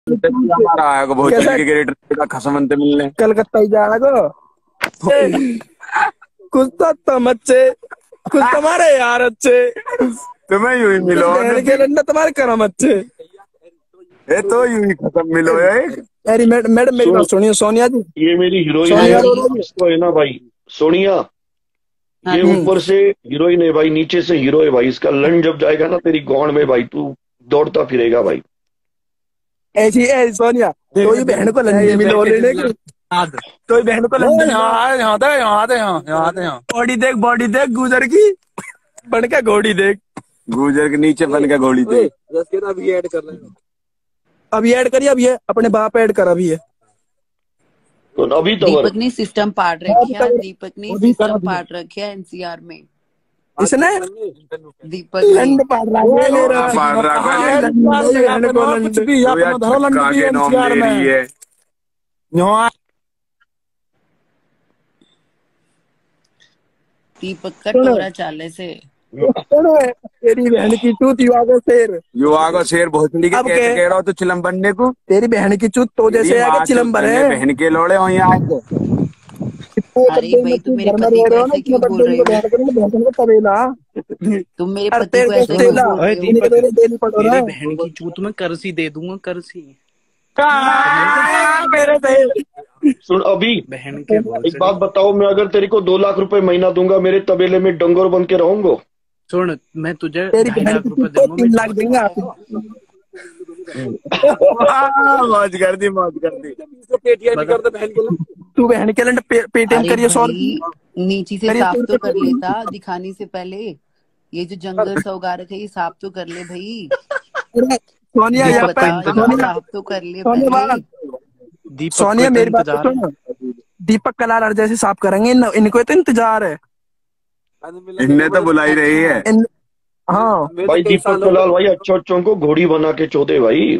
हमारा आएगा भोजपुरी के क्रिकेटर का खसमंत मिलने कलकत्ता ही जाएगा। कुछ तो मच्चे कुछ तुम्हारे यार अच्छे, तुम्हें यूं ही मिलो के लंडा तुम्हारे करम अच्छे। ये तो यूं ही खत्म मिलो एक। अरे मैडम मेरी बात सुनिए सोनिया जी, ये मेरी हीरोइन है, इसको है ना भाई सोनिया, ये ऊपर से हीरोइन है भाई, नीचे से हीरो है भाई। इसका लंड जब जाएगा ना तेरी गौंड में भाई, तू दौड़ता फिरेगा भाई। ऐसी है सोनिया, तो ये बहन को लंडी मिलो लेने की, तो ये बहन को लंडी यहाँ बॉडी देख गुजर की, बन के घोड़ी देख, गुजर के नीचे बन के घोड़ी देख। अभी ऐड कर रहे हो, अभी ऐड करिए, अभी है अपने बाप ऐड कर, अभी है तो अभी तो दीपक ने सिस्टम पार्ट रखा, दीपक ने सिस्टम पार्ट रखा एनसीआर में। इसने दीपक लंड पाड़ रहा है। दीपक का टोरा चाले से तेरी बहन की चूत युवा को शेर भोसड़ी के कैसे कह रहा हो तो चिलम बनने को। तेरी बहन की चूत तो जैसे आगे चिलम बने बहन के लोड़े हो यहाँ आके। अरे भाई तुम मेरे पति को ऐसे क्यों बोल रहे हो? तुम मेरे पति को ऐसे क्यों बोल रहे हो? मेरी बहन की चूत में करसी दे दूंगा, करसी। सुन अभी बहन के एक बात बताओ, मैं अगर तेरे को 2 लाख रुपए महीना दूंगा, मेरे तबेले में डंगर बन के रहूंगा। सुन मैं तुझे 2 लाख रुपए दूंगा, 3 लाख देंगे। मौज कर दी पेटीएम कर दे बहन के लिए, तू बहन के लिए पेटीएम करिए। सॉरी नीचे से साफ तो कर लेता दिखाने से पहले, ये जो जंगल सा उगा रखे ये साफ तो कर ले भाई। सोनिया साफ तो कर ले पहले। सोनिया मेरी बात सुनो, दीपक कलाल जैसे साफ करेंगे, इनको तो इंतजार है, इनने तो बुलाई रही है। हाँ भाई दीपक कलाल भाई अच्छों को घोड़ी बना के चोदे भाई।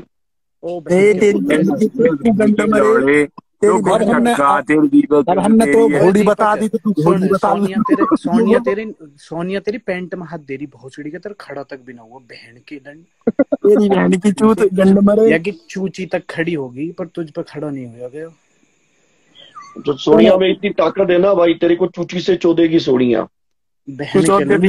हमने तो घोड़ी बता दी, तो घोड़ी बता। सोनिया तेरी पैंट में हाथ दे रही भोसड़ी के, तेरे खड़ा तक भी ना हुआ बहन की दंड। तेरी बहन की चूत गंड मरे, या कि चूची तक खड़ी होगी पर तुझ पे खड़ा नहीं हुआ गया। जो सोनिया में इतनी ताकत है ना भाई, तेरे को चूची से चोदेगी सोनिया। बहन के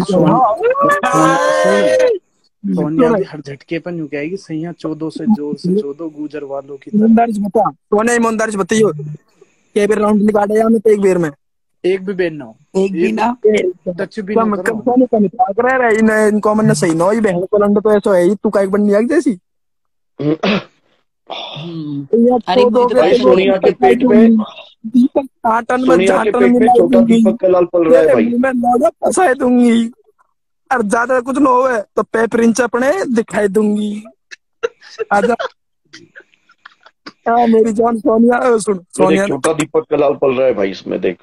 सोनिया भी हर झटके पर यूं कहेगी सैया 14 से जोर से 14 गुजर वालों की बता। सोनिया ईमानदारी से बताइयो, क्या बेर राउंड निकाले या एक बेर में? एक भी बेन ना हो, एक भी ना टच भी ना करो। इनको मन सही ना, बहन को लंड तो ऐसा है, तू का एक बंदी आग जैसी। अरे सोनिया के पेट में, सोनिया के पेट में छोटा दीपक कलाल पल रहा है भाई। मैं फंसा दूंगी, और ज्यादा कुछ ना हो तो पेपर इंच अपने दिखाई दूंगी। आजा मेरी जान सोनिया, सुन सोनिया छोटा दीपक कलाल पल रहा है भाई इसमें देख।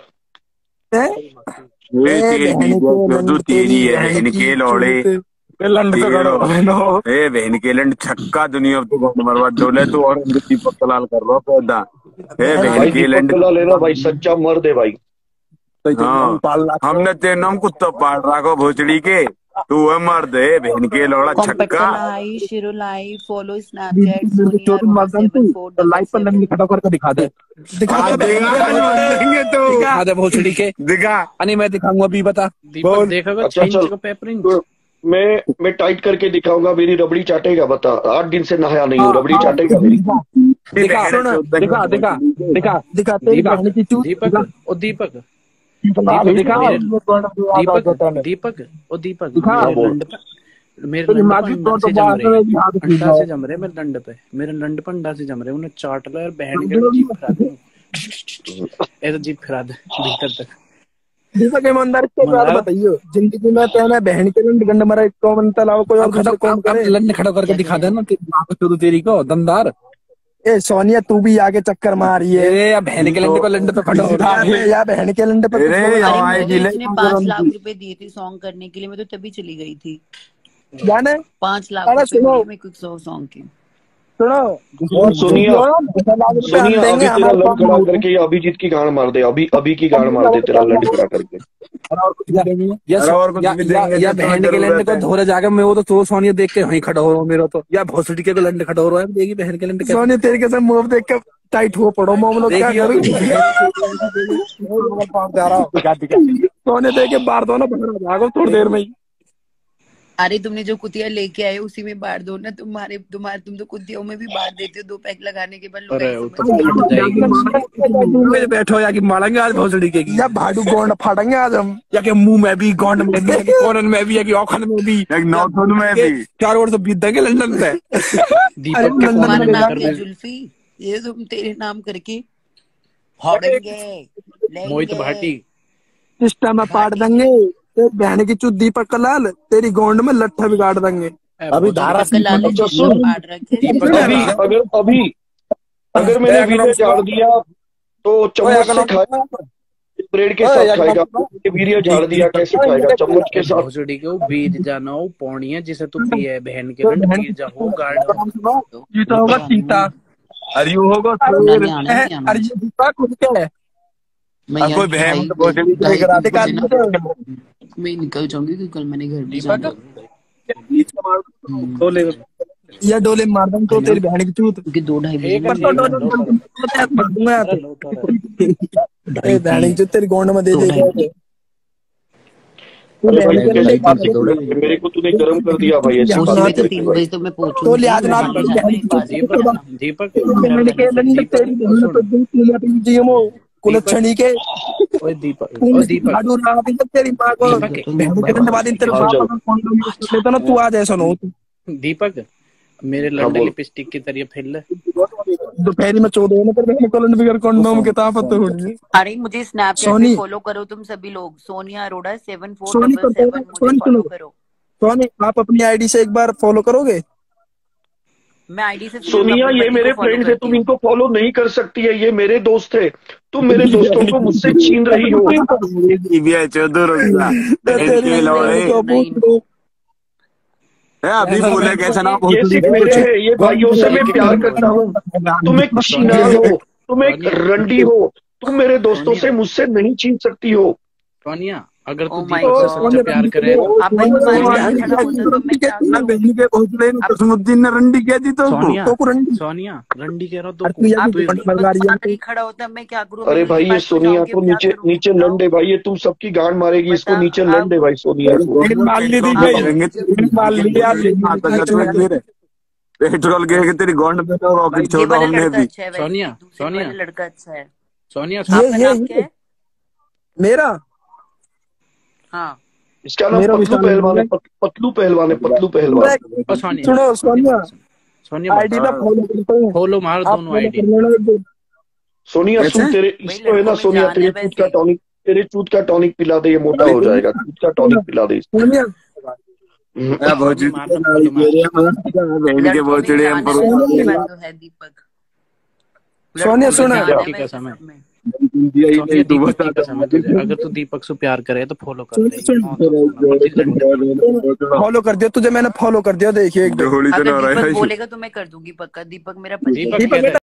तेरी बहन के लोड़े बहन के लंड छक्का दुनिया मरवा डोले तू और दीपक कलाल कर लो पैदा। बहन के लंड लेना भाई, सच्चा मर्द है भाई। हमने तेरे नाम कुत्ता पाल रखा भोसड़ी के, तू है मर्द है बहन के लोड़ा छक्का। फॉलो स्नैपचैट सोनिया लाइव पर लंडी खड़ा करके दिखा दे, दिखा दे भोसड़ी के, दिखा। अरे मैं दिखाऊंगा, अभी बता। देखेगा चल मैं टाइट करके दिखाऊंगा, मेरी रबड़ी चाटेगा। बता 8 दिन से नहाया नहीं हूँ, रबड़ी चाटेगा मेरी। दिखा तेरी बहन की चूत। दीपक मेरे अंडा से जम रहे, मेरे दंड पे, मेरे दंड पर अंडा से जम रहे, उन्हें चाट लो यार बहन के जीप फिरा दे, ऐसा जीप फिरा दे भीतर तक। दीपक ईमानदारी से बात बताइयो, जिंदगी में तेरा बहन के लंड गंड मरा कौन तलाव कोई और कौन करे? लंड खड़ा करके दिखा देना तेरी को दमदार। ए सोनिया तू भी आगे चक्कर मारी है, या बहन के लंड को लंड पे खड़ा होता है, या बहन के लंड पे। 5 लाख रुपए दिए थे सॉन्ग करने के लिए, मैं तो तभी चली गई थी। जाने 5 लाख रुपए में कुछ सॉन्ग के। सुनो और सोनिया सोनिया अभी तेरा लड़ खड़ा करके या अभिजीत की गांड मार दे, अभी की गांड मार दे तेरा लड़ खड़ा करके। या बहन के लंडे को धोरे जाकर मैं वो तो सोनिया देख के वहीं खड़ा हो रहा हूँ मेरा तो, या भोसड़ी के लंडे खड़ा हो रहा है, देखिए बहन के लंडे सोनिया तेरे के साथ मुंह देख के टाइट हो पड़ो मोम क्या करूँ सोने दे के बाहर दो ना, बाहर जाओ थोड़ी देर में ही। अरे तुमने जो कुतिया लेके आए उसी में बांट दो ना, तुम तो कुतियों में भी बांट देते हो 2 पैक लगाने के बाद। बैठो या कि मारेंगे आज भोसड़ी के, या भाडू गोंड फाड़ेंगे आज हम, या कि मुंह में भी, गोंड में भी, कोरन में भी, या कि औखन में भी, नौथन में भी, 4 ओर से बीत देंगे लंदन से। दीपक तुम्हारा नाम क्या जुल्फी, ये तुम तेरे नाम करके फाड़ेंगे मोहित भाटी सिस्टम में पाट देंगे बहन की चुत दीपक कलाल, तेरी गोंड में लट्ठा बिगाड़ देंगे। अभी धारा अगर मैंने वीडियो झाड़ दिया तो चम्मच से खाएगा, ब्रेड के साथ खाएगा, वीडियो झाड़ दिया कैसे खाएगा, चम्मच के साथ। भोसड़ी के बीज जाना हो पौनी है जिसे तू पिए बहन के लंड पी जाओ गार्ड जीता होगा सीता, अरियो होगा अरियो दीपक खुद के कोई बहन मैं निकल जाऊंगी क्योंकि कल मैंने घर भी जाना या डोले मार दूं तो तेरी बहन की चूत क्योंकि 2-2.5 बहन की चूत तेरी गोंड में दे देगा। मेरे को तूने गरम कर दिया भाई, ऐसी बात तो 3 बजे तो मैं पहुंचूंगी तो लिहाज ना दीपक कुलच्छनी के दीपक तेरी माँ को तो ना तू आ जाए सुनो दीपक मेरे लंडे लिपस्टिक की तरह फिर दोपहरी में 14 कंडोम के ताकत होगी। अरे मुझे स्नैपचैट पे फॉलो करो तुम सभी लोग, सोनिया अरोड़ा 7477 मुझे फॉलो करो। सोनी आप अपनी आईडी से एक बार फॉलो करोगे? मैं आईडी से सोनिया ये मेरे फ्रेंड्स है, तुम इनको फॉलो नहीं कर सकती है, ये मेरे दोस्त है, तुम मेरे दोस्तों को मुझसे छीन रही हो। अभी बोले कैसा ना, ये सिर्फ मेरे हैं, ये भाइयों से मैं प्यार करता हूँ। तुम एक छिनार हो, तुम एक रंडी हो, तुम मेरे दोस्तों से मुझसे नहीं छीन सकती हो। सोनिया अगर तू दीपक से सच्चा प्यार करे ने रंडी कह दी तो सोनिया रंडी कह रहा तो खड़ा होता है, मैं क्या करूँ? अरे भाई ये सोनिया को नीचे लंडे भाई, ये तुम सबकी गांड मारेगी, इसको नीचे लंडे भाई सोनिया पेट्रोल गिर तेरी गोंड में तो रॉकेट छोड़ा हमने भी। सोनिया लड़का अच्छा है। सोनिया ये मेरा हाँ इसका नाम पतलू पहलवान है, पतलू पहलवान। सुनो सोनिया आईडी पे फॉलो मार दोनों आईडी। सोनिया सुन, तेरे इसको है ना सोनिया, तेरे चूत का टॉनिक पिला दे, ये मोटा हो जाएगा, चूत का टॉनिक पिला दे सोनिया। सोनिया सुना अगर तू दीपक से प्यार करे तो फॉलो कर दिया तुझे, मैंने फॉलो कर दिया। देखिए बोलेगा तो मैं कर दूंगी पक्का। दीपक मेरा पति है।